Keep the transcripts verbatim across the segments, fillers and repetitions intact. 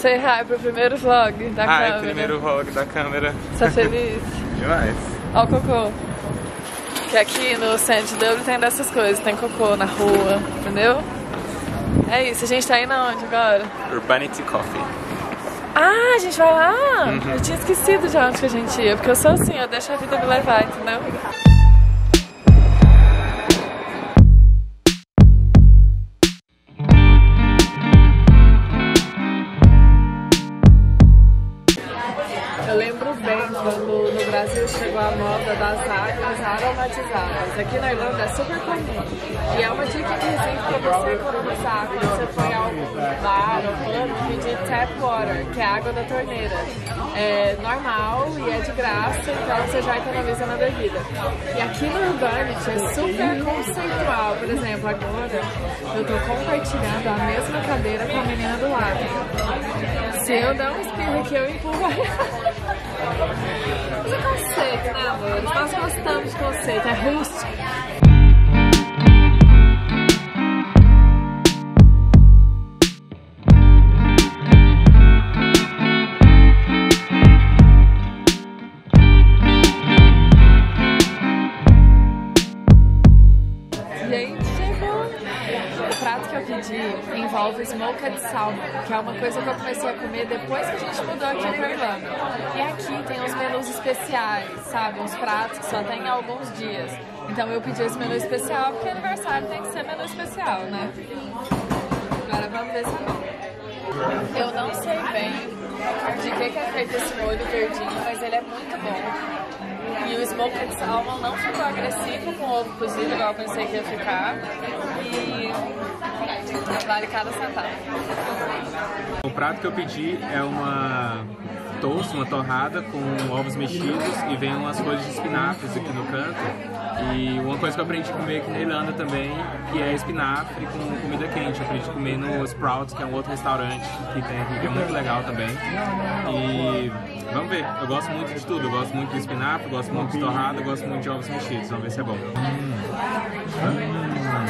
Say hi pro primeiro vlog da hi, câmera. Hi, primeiro vlog da câmera. Tá feliz? Demais. Ó o cocô. Que aqui no centro de Dublin tem dessas coisas, tem cocô na rua, entendeu? É isso, a gente tá indo aonde agora? Urbanity Coffee. Ah, a gente vai lá? Uhum. Eu tinha esquecido de onde que a gente ia, porque eu sou assim, eu deixo a vida me levar, entendeu? Eu lembro bem quando no Brasil chegou a moda das águas aromatizadas. Aqui na Irlanda é super comum. E é uma dica que existe para você economizar. Quando você for a algum bar ou pub, pedir tap water, que é a água da torneira. É normal e é de graça, então você já economiza na bebida. E aqui no Urbanity é super conceitual. Por exemplo, agora eu tô compartilhando a mesma cadeira com a menina do lado. Se eu dar um espirro aqui, eu empurro ela. Mas é conceito, né, amores? Nós gostamos de conceito, é rústico. Gente, chegou! O prato que eu pedi envolve smoked salmon, que é uma coisa que eu comecei a comer depois que a gente mudou aqui pra Irlanda. E aqui tem uns menus especiais, sabe? Uns pratos que só tem alguns dias. Então eu pedi esse menu especial porque aniversário tem que ser menu especial, né? Agora vamos ver se é bom. Eu não sei bem de que, que é feito esse molho verdinho, mas ele é muito bom. E o smoked salmon não ficou agressivo com o ovo cozido, igual eu pensei que ia ficar. E vale cada centavo. O prato que eu pedi é uma toast, uma torrada com ovos mexidos e vem umas folhas de espinafres aqui no canto. E uma coisa que eu aprendi a comer aqui na Irlanda também, que é espinafre com comida quente. Eu aprendi a comer no Sprouts, que é um outro restaurante que tem aqui, que é muito legal também. E vamos ver, eu gosto muito de tudo. Eu gosto muito de espinafre, gosto muito de torrada, gosto muito de ovos mexidos. Vamos ver se é bom. Hum. Hum.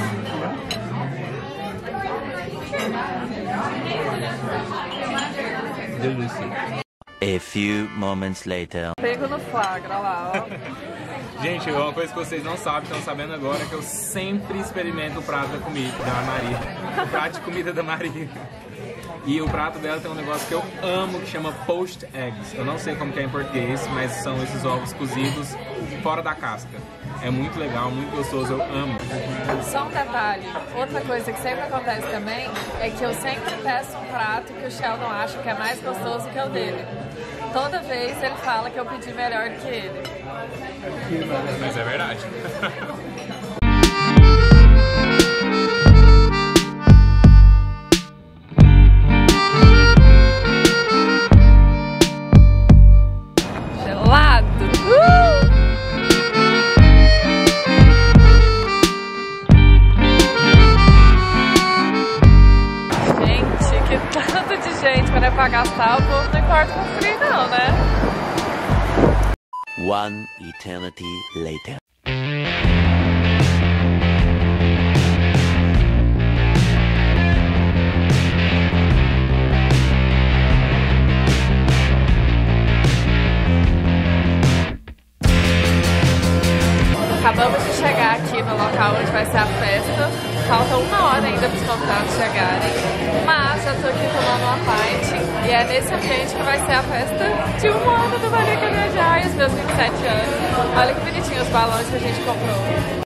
Delícia. A few moments later. Pego no flagra lá, ó. Gente, uma coisa que vocês não sabem, estão sabendo agora, é que eu sempre experimento o prato da comida da Maria. O prato de comida da Maria. E o prato dela tem um negócio que eu amo, que chama poached eggs. Eu não sei como que é em português, mas são esses ovos cozidos fora da casca. É muito legal, muito gostoso, eu amo. Só um detalhe, outra coisa que sempre acontece também é que eu sempre peço um prato que o Sheldon acha que é mais gostoso que o dele. Toda vez ele fala que eu pedi melhor que ele. Mas é verdade. Gelado! Uh! Gente, que tanto de gente quando é pra gastar, o povo não importa com frio não, né? One eternity later. Acabamos de chegar aqui no local onde vai ser a festa. Falta uma hora ainda para os convidados chegarem. Mas já tô aqui tomando uma pint. E é nesse ambiente que vai ser a festa de um ano do Maria Quer Viajar e os meus vinte e sete anos. Olha que bonitinho os balões que a gente comprou.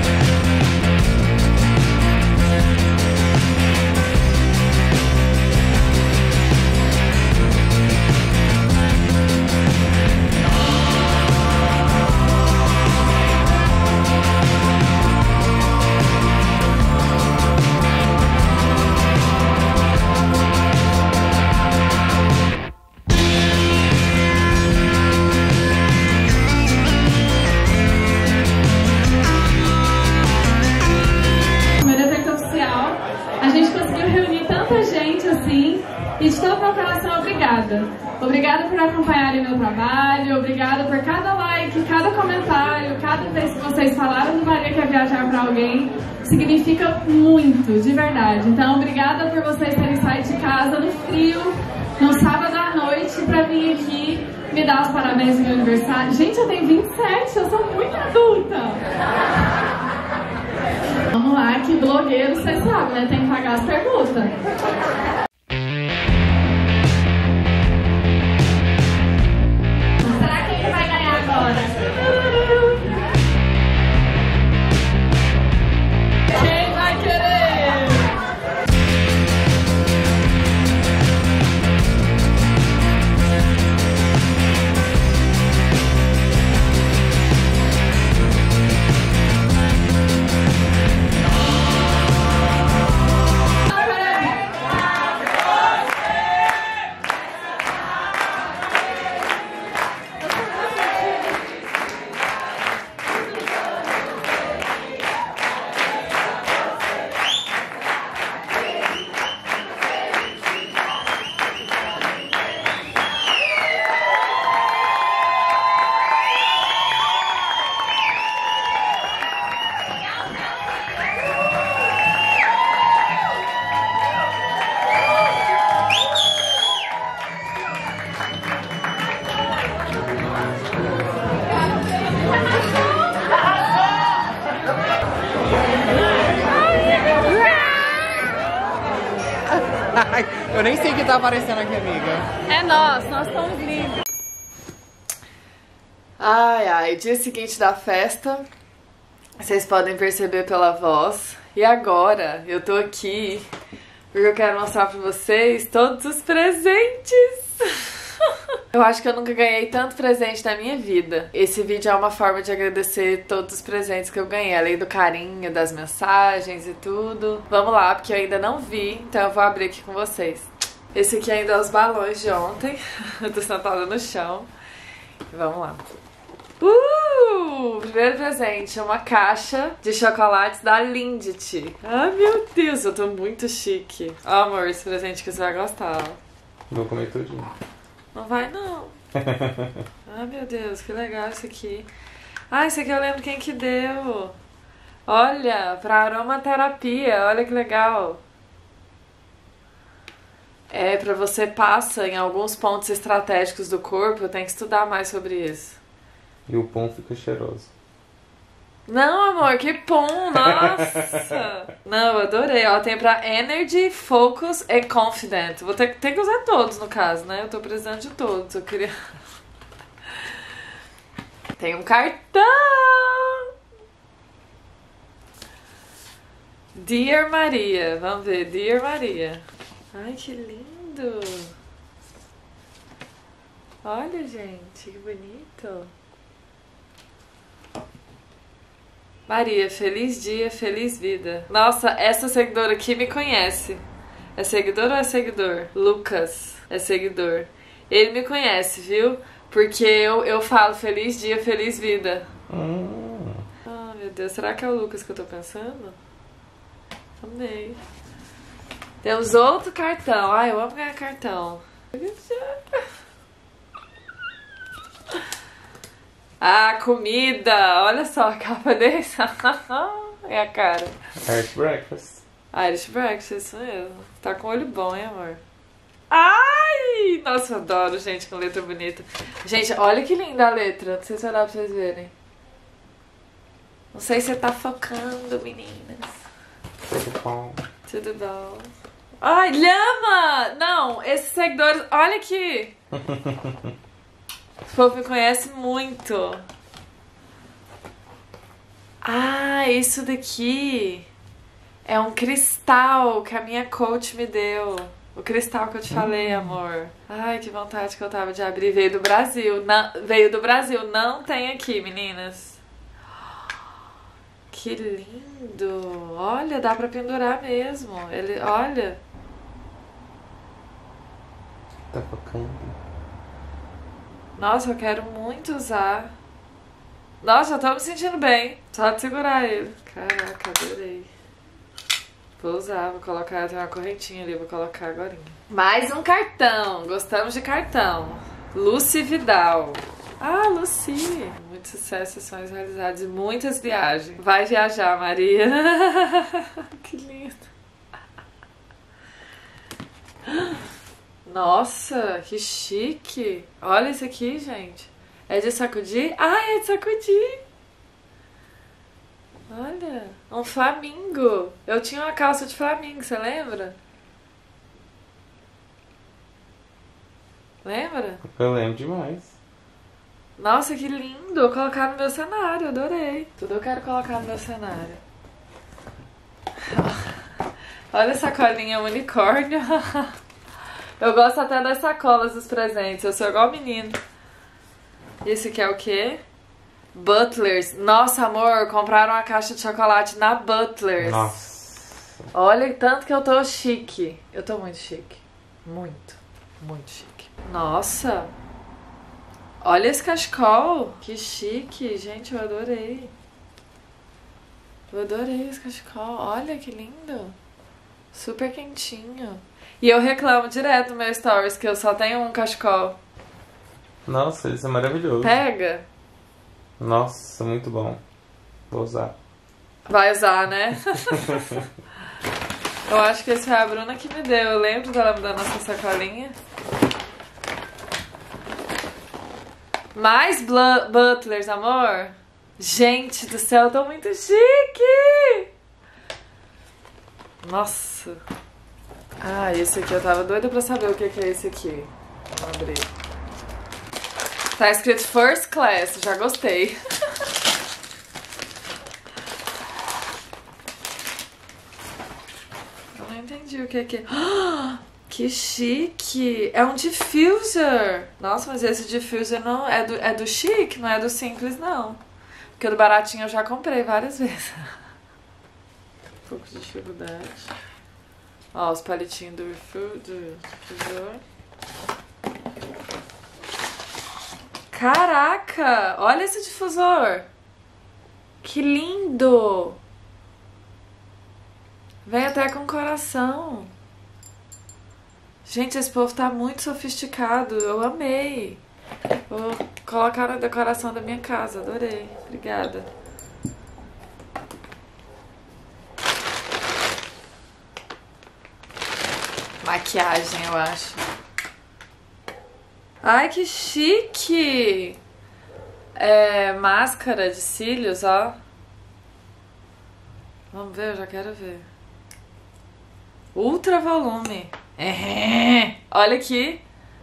E de todo meu coração, obrigada. Obrigada por acompanharem meu trabalho, obrigada por cada like, cada comentário, cada vez que vocês falaram do Maria Quer Viajar para alguém, significa muito, de verdade. Então, obrigada por vocês terem saído de casa no frio no sábado à noite pra vir aqui me dar os parabéns no meu aniversário. Gente, eu tenho vinte e sete, eu sou muito adulta. Vamos lá, que blogueiro, você sabe, né? Tem que pagar as perguntas. Será que ele vai ganhar agora? Quem vai querer? Eu nem sei o que tá aparecendo aqui, amiga. É nós, nós estamos livres. Ai, ai, dia seguinte da festa, vocês podem perceber pela voz. E agora, eu tô aqui porque eu quero mostrar pra vocês todos os presentes. Eu acho que eu nunca ganhei tanto presente na minha vida. Esse vídeo é uma forma de agradecer todos os presentes que eu ganhei, além do carinho, das mensagens e tudo. Vamos lá, porque eu ainda não vi, então eu vou abrir aqui com vocês. Esse aqui ainda é os balões de ontem. Eu tô sentada no chão. Vamos lá. Uh! Primeiro presente é uma caixa de chocolates da Lindt. Ai, meu Deus, eu tô muito chique. Ó, amor, esse presente que você vai gostar. Vou comer tudinho. Não vai, não. Ai, meu Deus, que legal isso aqui. Ah, isso aqui eu lembro quem que deu. Olha, pra aromaterapia, olha que legal. É, pra você passa em alguns pontos estratégicos do corpo, eu tenho que estudar mais sobre isso. E o pão fica cheiroso. Não, amor, que pão, nossa! Não, eu adorei. Ó, tem pra Energy, Focus e Confident. Vou ter, ter que usar todos, no caso, né? Eu tô precisando de todos. Eu queria... Tem um cartão! Dear Maria. Vamos ver, Dear Maria. Ai, que lindo! Olha, gente, que bonito. Maria, feliz dia, feliz vida. Nossa, essa seguidora aqui me conhece. É seguidor ou é seguidor? Lucas é seguidor. Ele me conhece, viu? Porque eu, eu falo feliz dia, feliz vida. Hum. Ah, meu Deus, será que é o Lucas que eu tô pensando? Amei. Temos outro cartão. Ai, eu amo ganhar cartão. Ah, comida! Olha só a capa desse. É a cara. Irish Breakfast. Irish Breakfast, isso mesmo. Tá com olho bom, hein, amor? Ai! Nossa, eu adoro gente com letra bonita. Gente, olha que linda a letra. Não sei se vai dar pra vocês verem. Não sei se você tá focando, meninas. Tudo bom. Tudo bom. Ai, lhama! Não, esses seguidores... Olha aqui! Esse povo me conhece muito. Ah, isso daqui é um cristal que a minha coach me deu. O cristal que eu te falei, amor. Ai, que vontade que eu tava de abrir. Veio do Brasil. Não, veio do Brasil. Não tem aqui, meninas. Que lindo. Olha, dá pra pendurar mesmo. Ele, olha. Tá focando. Nossa, eu quero muito usar. Nossa, eu tô me sentindo bem. Só de segurar ele. Caraca, adorei. Vou usar, vou colocar, tem uma correntinha ali, vou colocar agora. Mais um cartão. Gostamos de cartão. Lucy Vidal. Ah, Lucy. Muito sucesso, sonhos realizados e muitas viagens. Vai viajar, Maria. Que lindo. Nossa, que chique. Olha isso aqui, gente. É de sacudir? Ah, é de sacudir. Olha, um flamingo. Eu tinha uma calça de flamingo, você lembra? Lembra? Eu lembro demais. Nossa, que lindo. Vou colocar no meu cenário, adorei. Tudo eu quero colocar no meu cenário. Olha essa sacolinha unicórnio. Eu gosto até das sacolas dos presentes. Eu sou igual menino. Esse aqui é o quê? Butlers. Nossa, amor, compraram uma caixa de chocolate na Butlers. Nossa. Olha tanto que eu tô chique. Eu tô muito chique. Muito, muito chique. Nossa. Olha esse cachecol. Que chique. Gente, eu adorei. Eu adorei esse cachecol. Olha que lindo. Super quentinho. E eu reclamo direto no meu stories que eu só tenho um cachecol. Nossa, isso é maravilhoso. Pega. Nossa, muito bom. Vou usar. Vai usar, né? Eu acho que esse foi a Bruna que me deu. Eu lembro dela me dando essa sacolinha. Mais Butlers, amor. Gente do céu, eu tô muito chique. Nossa. Ah, esse aqui eu tava doida pra saber o que que é esse aqui. Vou abrir. Tá escrito First Class, já gostei. Eu não entendi o que que é. Que chique! É um diffuser! Nossa, mas esse diffuser não é do, é do chique, não é do simples, não. Porque o do baratinho eu já comprei várias vezes. Um pouco de dificuldade. Ó, os palitinhos do, do difusor. Caraca! Olha esse difusor! Que lindo! Vem até com coração. Gente, esse povo tá muito sofisticado. Eu amei. Vou colocar na decoração da minha casa. Adorei. Obrigada. Maquiagem, eu acho. Ai, que chique! É, máscara de cílios, ó. Vamos ver, eu já quero ver. Ultra volume. É. Olha aqui.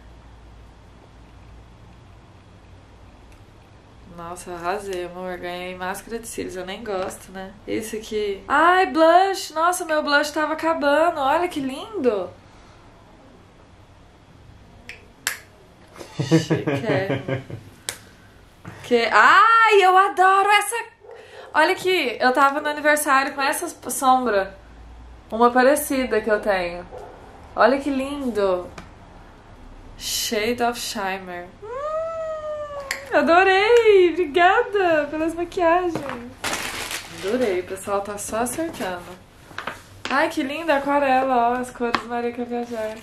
Nossa, eu arrasei, amor. Ganhei máscara de cílios. Eu nem gosto, né? Esse aqui. Ai, blush. Nossa, meu blush tava acabando. Olha que lindo. Chique. Que... Ai, eu adoro essa... Olha aqui, eu tava no aniversário com essa sombra. Uma parecida que eu tenho. Olha que lindo. Shade of Shimmer. Hum, adorei. Obrigada pelas maquiagens. Adorei, o pessoal tá só acertando. Ai, que linda aquarela, ó. As cores do Maria Quer Viajar.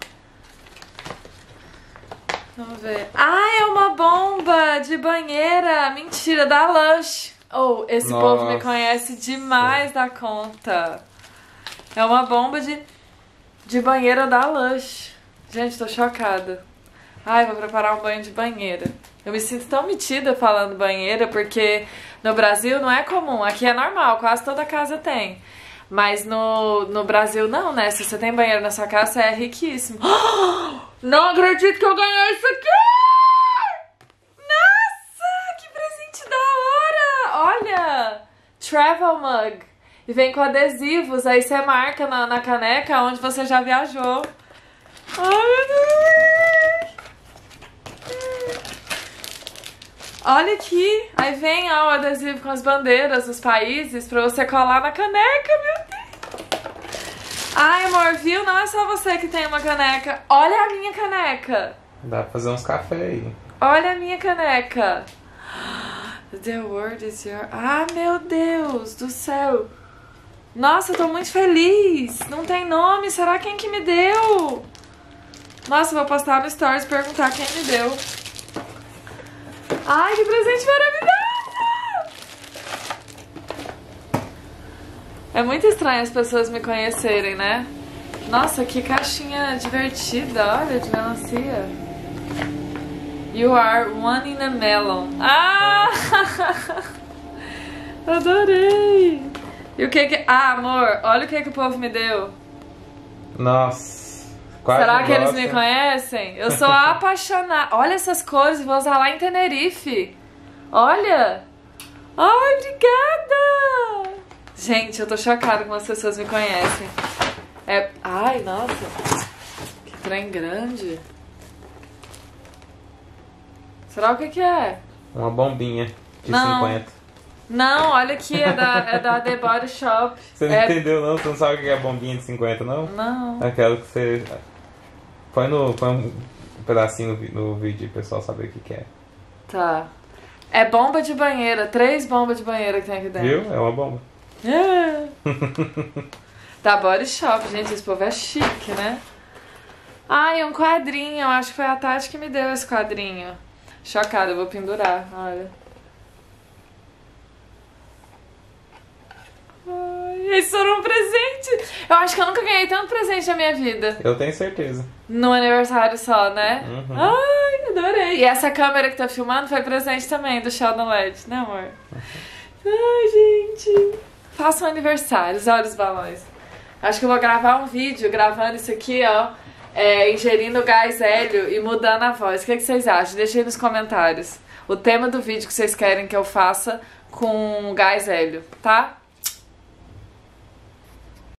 Vamos ver. Ah, é uma bomba de banheira. Mentira, da Lush. Oh, esse Nossa. povo me conhece demais da conta. É uma bomba de, de banheira da Lush. Gente, tô chocada. Ai, vou preparar um banho de banheira. Eu me sinto tão metida falando banheira, porque no Brasil não é comum. Aqui é normal, quase toda casa tem. Mas no, no Brasil não, né? Se você tem banheiro na sua casa, é riquíssimo. Oh, não acredito que eu ganhei isso aqui! Nossa, que presente da hora! Olha, Travel Mug. E vem com adesivos, aí você marca na, na caneca onde você já viajou. Ai, meu Deus! Olha aqui, aí vem ó, o adesivo com as bandeiras dos países pra você colar na caneca, meu Deus! Ai, amor, viu? Não é só você que tem uma caneca. Olha a minha caneca. Dá pra fazer uns cafés aí. Olha a minha caneca. The word is your... Ah, meu Deus do céu. Nossa, eu tô muito feliz. Não tem nome. Será quem que me deu? Nossa, eu vou postar no Stories e perguntar quem me deu. Ai, que presente maravilhoso! É muito estranho as pessoas me conhecerem, né? Nossa, que caixinha divertida, olha, de melancia. You are one in a melon. Ah! Adorei! E o que que... Ah, amor, olha o que que o povo me deu. Nossa. Quase Será que eles gosta. me conhecem? Eu sou apaixonada. Olha essas cores, vou usar lá em Tenerife. Olha! Ai, obrigada! Gente, eu tô chocada como as pessoas me conhecem. É... Ai, nossa. Que trem grande. Será o que que é? Uma bombinha de Não. cinquenta. Não, olha aqui, é da, é da The Body Shop. Você não é... entendeu não? Você não sabe o que é bombinha de cinquenta, não? Não. Aquela que você... Põe, no, põe um pedacinho no, vi- no vídeo pro pessoal saber o que, que é. Tá. É bomba de banheira. Três bombas de banheira que tem aqui dentro. Viu? É uma bomba. É. Da Body Shop, gente, esse povo é chique, né? Ai, um quadrinho. Eu acho que foi a Tati que me deu esse quadrinho. Chocada, eu vou pendurar, olha. Ai, eles foram um presente. Eu acho que eu nunca ganhei tanto presente na minha vida. Eu tenho certeza. No aniversário só, né? Uhum. Ai, adorei. E essa câmera que tá filmando foi presente também do Sheldon Led, né, amor? Ai, gente. Façam aniversários, olha os balões. Acho que eu vou gravar um vídeo gravando isso aqui, ó. É, ingerindo gás hélio e mudando a voz. O que, que vocês acham? Deixa aí nos comentários o tema do vídeo que vocês querem que eu faça com gás hélio, tá?